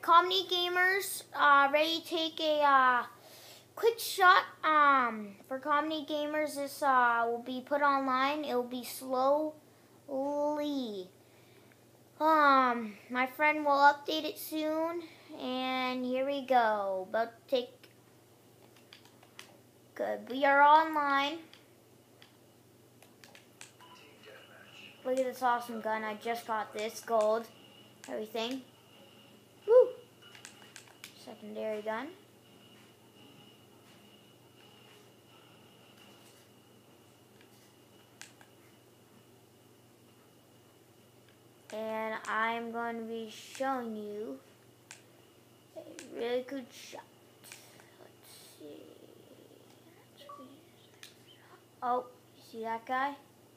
Comedy Gamers, ready to take a quick shot. For Comedy Gamers, this will be put online. It will be slowly. My friend will update it soon, and here we go. About to take. Good. We are online. Look at this awesome gun. I just got this. Gold. Everything. Woo! Secondary gun. And I'm going to be showing you a really good shot. Let's see. Oh, you see that guy?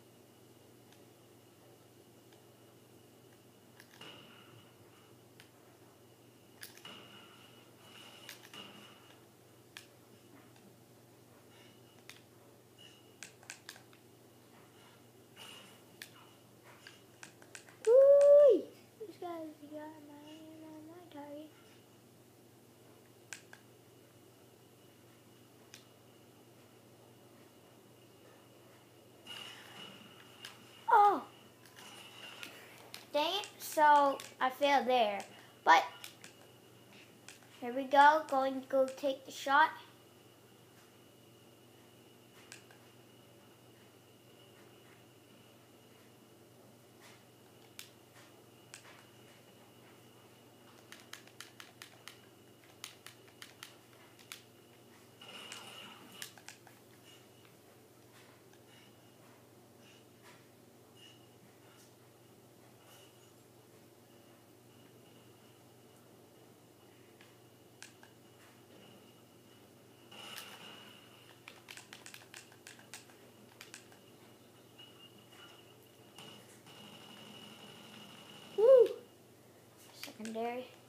Woo! This guy's got my target. Oh! Dang it, so I failed there. But, here we go, going to go take the shot. Woo! Secondary.